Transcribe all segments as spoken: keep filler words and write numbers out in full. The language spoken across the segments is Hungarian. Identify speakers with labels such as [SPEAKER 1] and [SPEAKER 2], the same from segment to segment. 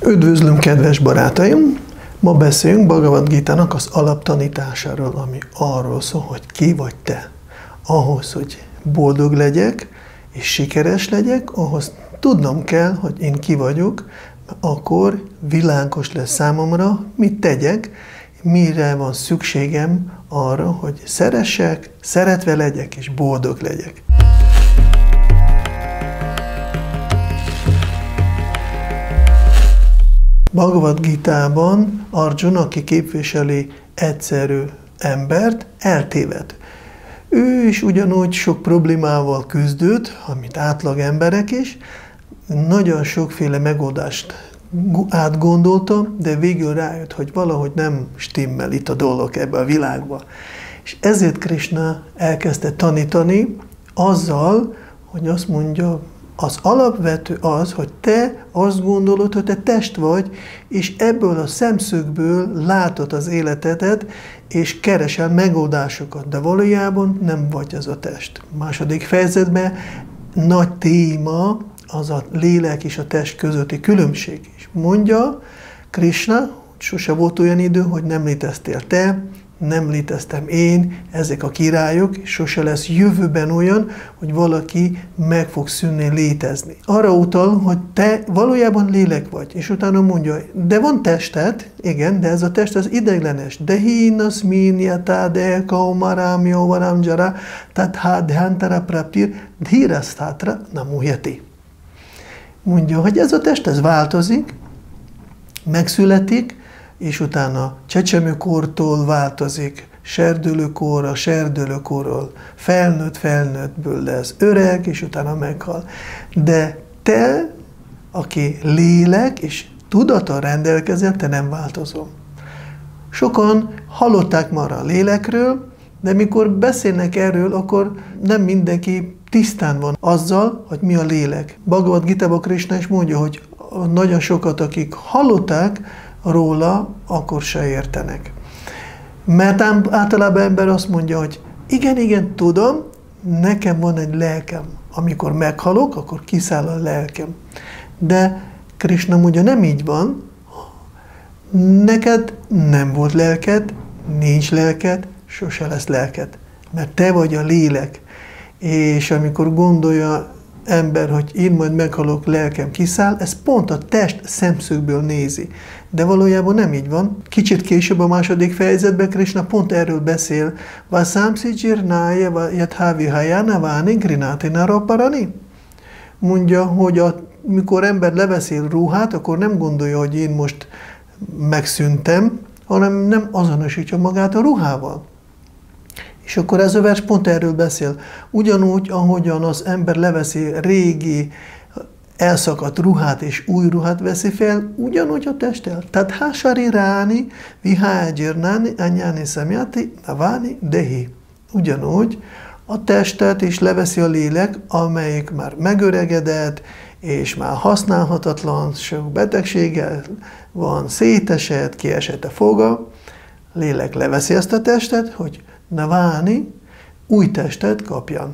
[SPEAKER 1] Üdvözlöm, kedves barátaim! Ma beszélünk Bhagavad Gítának az alaptanításáról, ami arról szól, hogy ki vagy te. Ahhoz, hogy boldog legyek és sikeres legyek, ahhoz tudnom kell, hogy én ki vagyok, akkor világos lesz számomra, mit tegyek, mire van szükségem arra, hogy szeressek, szeretve legyek és boldog legyek. Bhagavad Gítában Arjuna, aki képviseli egyszerű embert, eltéved. Ő is ugyanúgy sok problémával küzdött, amit átlag emberek is, nagyon sokféle megoldást átgondolta, de végül rájött, hogy valahogy nem stimmel itt a dolog ebbe a világba. És ezért Krishna elkezdte tanítani azzal, hogy azt mondja, az alapvető az, hogy te azt gondolod, hogy te test vagy, és ebből a szemszögből látod az életedet, és keresel megoldásokat, de valójában nem vagy ez a test. Második fejezetben nagy téma az a lélek és a test közötti különbség is. Mondja Krishna, hogy sose volt olyan idő, hogy nem léteztél te, nem léteztem én, ezek a királyok, és sose lesz jövőben olyan, hogy valaki meg fog szűnni létezni. Arra utal, hogy te valójában lélek vagy, és utána mondja, de van tested, igen, de ez a test az ideiglenes. De hínasz mínyatá, de kaumarám, jóvarám, dzsara, tathádhántara praptir, dhírasztátra namuhyati. Mondja, hogy ez a test, ez változik, megszületik, és utána csecsemőkortól változik, serdülőkorra, serdülőkorról, felnőtt, felnőttből lesz öreg, és utána meghal. De te, aki lélek és tudattal rendelkezel, te nem változol. Sokan hallották már a lélekről, de mikor beszélnek erről, akkor nem mindenki tisztán van azzal, hogy mi a lélek. Bhagavad Gítában Krishna is mondja, hogy nagyon sokat, akik hallották róla, akkor se értenek. Mert általában ember azt mondja, hogy igen, igen, tudom, nekem van egy lelkem. Amikor meghalok, akkor kiszáll a lelkem. De Krishna mondja, nem így van. Neked nem volt lelked, nincs lelked, sose lesz lelked. Mert te vagy a lélek. És amikor gondolja ember, hogy én majd meghalok, lelkem kiszáll, ez pont a test szemszögből nézi. De valójában nem így van. Kicsit később a második fejezetben Krishna pont erről beszél. Vasamsi dzsirnája jathávi hajána váni grinátina raparani. Mondja, hogy a, mikor ember leveszél ruhát, akkor nem gondolja, hogy én most megszűntem, hanem nem azonosítja magát a ruhával. És akkor ez a vers pont erről beszél. Ugyanúgy, ahogyan az ember leveszi régi, elszakadt ruhát és új ruhát veszi fel, ugyanúgy a testtel. Tehát hásari ráni, vihágyirnáni, anyáni szemjáti, naváni, dehi. Ugyanúgy a testet is leveszi a lélek, amelyik már megöregedett, és már használhatatlan, sok betegsége van, szétesett, kiesett a foga. Lélek leveszi ezt a testet, hogy naváni, új testet kapjan.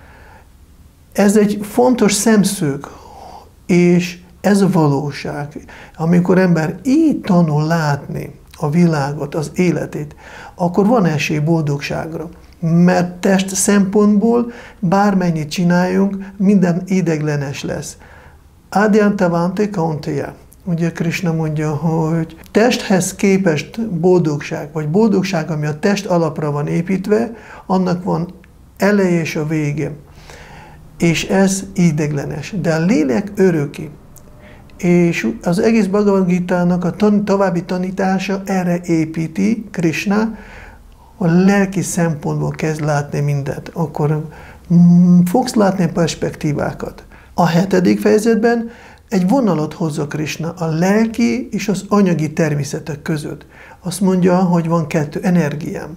[SPEAKER 1] Ez egy fontos szemszög, és ez a valóság. Amikor ember így tanul látni a világot, az életét, akkor van esély boldogságra. Mert test szempontból bármennyit csináljunk, minden ideiglenes lesz. Adyantavante kaunteya. Ugye Krishna mondja, hogy testhez képest boldogság, vagy boldogság, ami a test alapra van építve, annak van eleje és a vége. És ez ideiglenes. De a lélek öröki. És az egész Bhagavad Gítának a tan további tanítása erre építi Krishna, a lelki szempontból kezd látni mindent. Akkor mm, fogsz látni perspektívákat. A hetedik fejezetben egy vonalat hozza Krishna a lelki és az anyagi természetek között. Azt mondja, hogy van kettő energiám.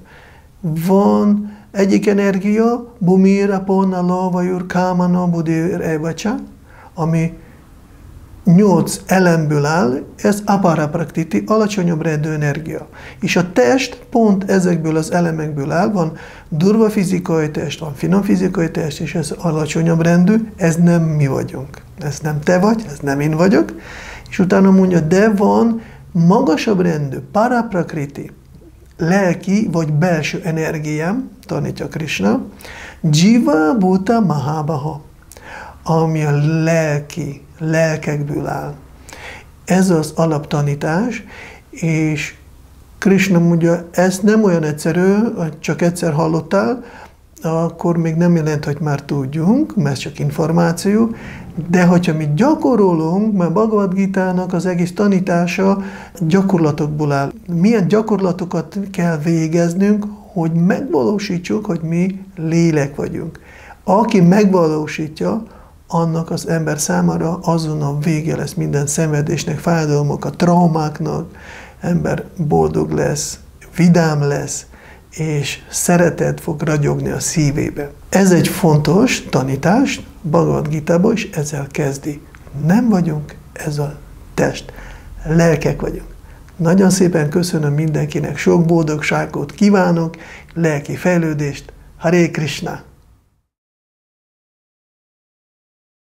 [SPEAKER 1] Van egyik energia, bumira ponna lavajur kámana budér evacsa, ami nyolc elemből áll, ez apara prakriti, alacsonyabb rendű energia. És a test pont ezekből az elemekből áll, van durva fizikai test, van finom fizikai test, és ez alacsonyabb rendű, ez nem mi vagyunk. Ez nem te vagy, ez nem én vagyok. És utána mondja, de van magasabb rendű, paraprakriti, lelki vagy belső energiám, tanítja Krishna, Jiva Bhuta Mahabaha, ami a lelki, lelkekből áll. Ez az alaptanítás, és Krishna mondja, ez nem olyan egyszerű, csak egyszer hallottál, akkor még nem jelent, hogy már tudjunk, mert csak információ, de hogyha mi gyakorolunk, mert Bhagavad Gita-nak az egész tanítása gyakorlatokból áll. Milyen gyakorlatokat kell végeznünk, hogy megvalósítsuk, hogy mi lélek vagyunk. Aki megvalósítja, annak az ember számára azonnal vége lesz minden szenvedésnek, fájdalmak, a traumáknak, ember boldog lesz, vidám lesz, és szeretet fog ragyogni a szívébe. Ez egy fontos tanítás Bhagavad Gitában, és ezzel kezdi. Nem vagyunk ez a test, lelkek vagyunk. Nagyon szépen köszönöm mindenkinek, sok boldogságot kívánok, lelki fejlődést, Hare Krishna!